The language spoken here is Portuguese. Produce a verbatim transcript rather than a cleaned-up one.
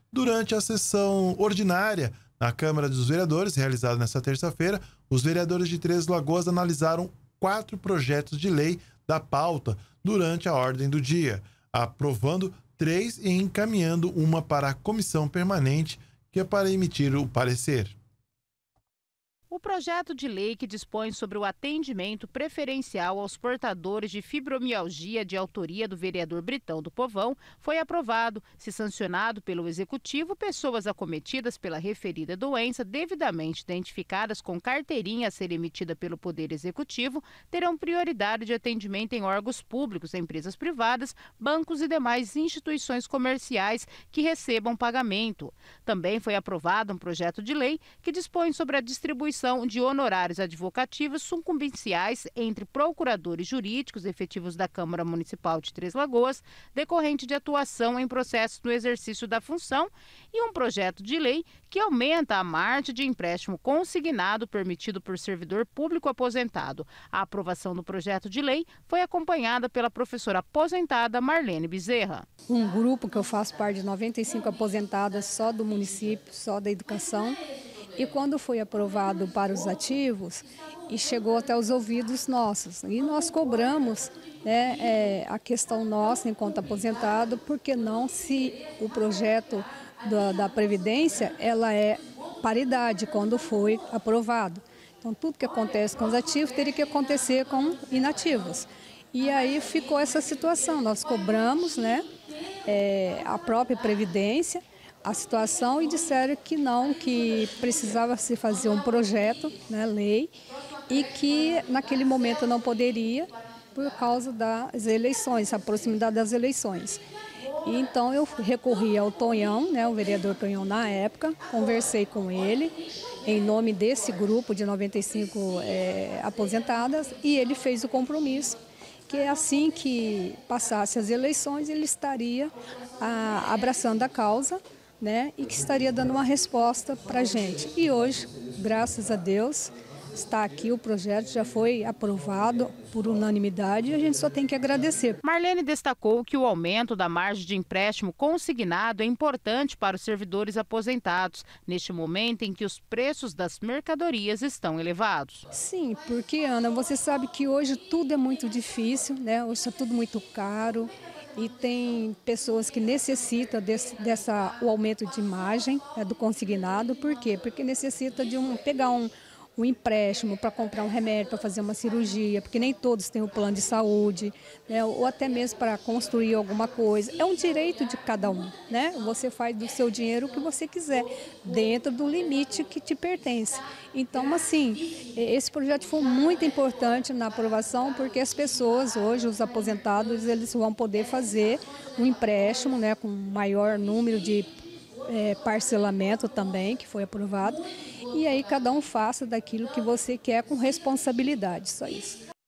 Durante a sessão ordinária na Câmara dos Vereadores, realizada nesta terça-feira, os vereadores de Três Lagoas analisaram quatro projetos de lei da pauta durante a ordem do dia, aprovando três e encaminhando uma para a comissão permanente, que é para emitir o parecer. O projeto de lei que dispõe sobre o atendimento preferencial aos portadores de fibromialgia, de autoria do vereador Britão do Povão, foi aprovado. Se sancionado pelo Executivo, pessoas acometidas pela referida doença, devidamente identificadas com carteirinha a ser emitida pelo Poder Executivo, terão prioridade de atendimento em órgãos públicos, empresas privadas, bancos e demais instituições comerciais que recebam pagamento. Também foi aprovado um projeto de lei que dispõe sobre a distribuição de honorários advocativos sucumbenciais entre procuradores jurídicos efetivos da Câmara Municipal de Três Lagoas, decorrente de atuação em processos no exercício da função, e um projeto de lei que aumenta a margem de empréstimo consignado permitido por servidor público aposentado. A aprovação do projeto de lei foi acompanhada pela professora aposentada Marlene Bezerra. Um grupo que eu faço parte de noventa e cinco aposentadas só do município, só da educação. E quando foi aprovado para os ativos, e chegou até os ouvidos nossos. E nós cobramos, né, é, a questão nossa enquanto aposentado, porque não se o projeto da, da Previdência ela é paridade quando foi aprovado. Então tudo que acontece com os ativos teria que acontecer com inativos. E aí ficou essa situação, nós cobramos, né, é, a própria Previdência, a situação, e disseram que não, que precisava se fazer um projeto, né, lei, e que naquele momento não poderia por causa das eleições, a proximidade das eleições. E então eu recorri ao Tonhão, né, o vereador Tonhão na época, conversei com ele em nome desse grupo de noventa e cinco é, aposentadas, e ele fez o compromisso que assim que passasse as eleições ele estaria ah, abraçando a causa, né, e que estaria dando uma resposta para a gente. E hoje, graças a Deus, está aqui, o projeto já foi aprovado por unanimidade e a gente só tem que agradecer. Marlene destacou que o aumento da margem de empréstimo consignado é importante para os servidores aposentados, neste momento em que os preços das mercadorias estão elevados. Sim, porque, Ana, você sabe que hoje tudo é muito difícil, né? Hoje está tudo muito caro. E tem pessoas que necessitam desse dessa, o aumento de margem, né, do consignado. Por quê? Porque necessita de um, pegar um, um empréstimo para comprar um remédio, para fazer uma cirurgia, porque nem todos têm o plano de saúde, né, ou até mesmo para construir alguma coisa. É um direito de cada um, né? Você faz do seu dinheiro o que você quiser, dentro do limite que te pertence. Então, assim, esse projeto foi muito importante na aprovação, porque as pessoas hoje, os aposentados, eles vão poder fazer um empréstimo, né, com maior número de é, parcelamento também, que foi aprovado, e aí cada um faça daquilo que você quer com responsabilidade, só isso.